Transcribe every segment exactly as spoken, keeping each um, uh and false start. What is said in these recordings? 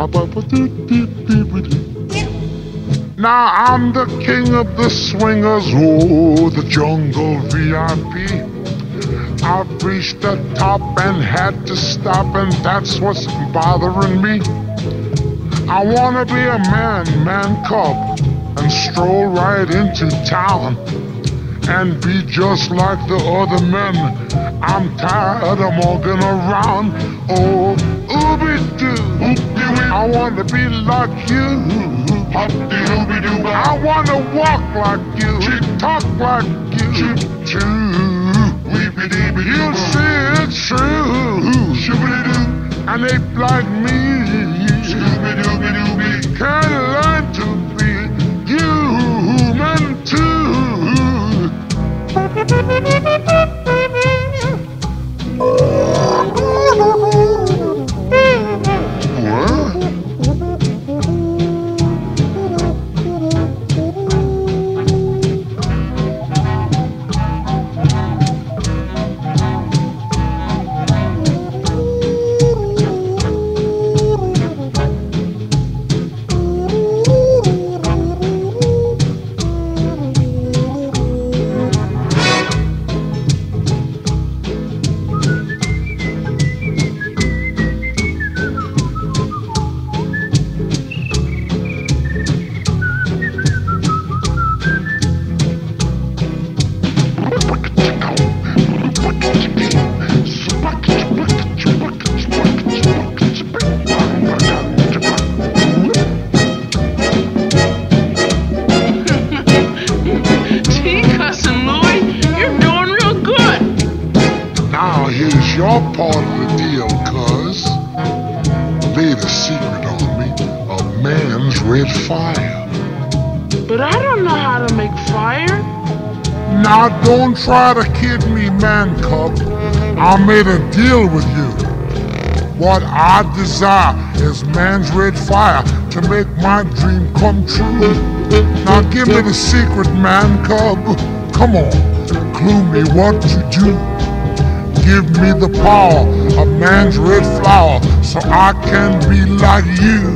Now I'm the king of the swingers, oh, the jungle V I P. I've reached the top and had to stop, and that's what's bothering me. I wanna be a man, man cub, and stroll right into town and be just like the other men. I'm tired of walking around. Oh, ooby-doo, I wanna be like you. I wanna walk like you, talk like you, too. You see it's true, and ape like me can learn to be human too. Now here's your part of the deal, cuz. Lay the secret on me of man's red fire. But I don't know how to make fire. Now don't try to kid me, man cub. I made a deal with you. What I desire is man's red fire to make my dream come true. Now give me the secret, man cub. Come on, clue me what to do. Give me the power of man's red flower so I can be like you.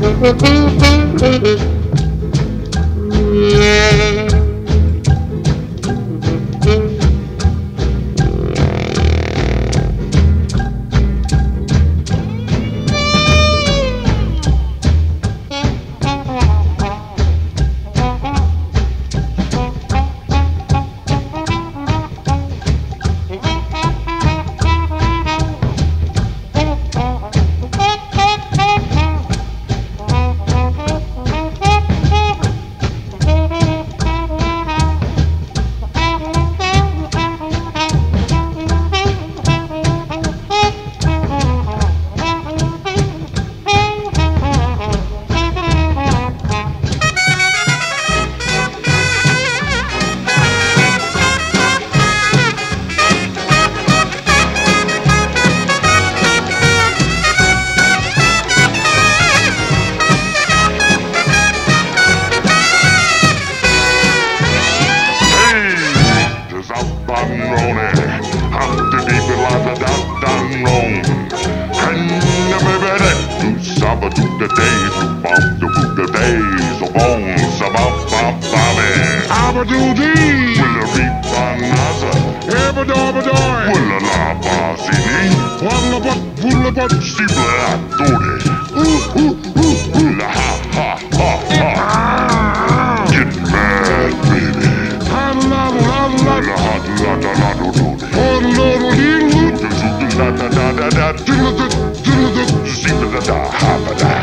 The days, bump the boot the days, of bones, about bop bobby. Abadoo-dee, will a reap banaza, ebadabadoi, will a la basini, walla but, wulla but, sibla dori, ooh, ooh, ooh, ooh, la ha, ha, ha, ha. Get mad, baby. Ha la la la la, ha la la la do do. Oh la la la la, da da da da da, diddle da diddle da, sibla da da ha da da.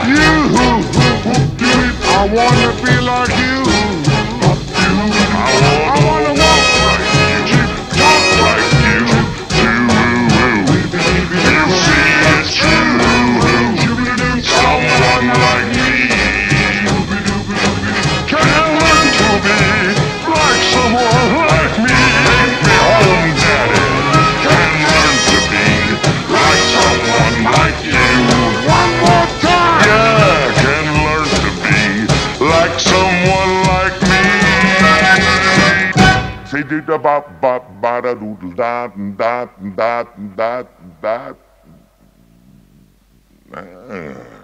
I wanna be like you. I wanna walk like you, talk like you. You see it's true. Someone like me can learn to be like someone like me. Take me home, Daddy. Can learn to be like someone like you. One more time. Yeah, can learn to be like someone like me. Say do da ba ba ba da do da da da da da da.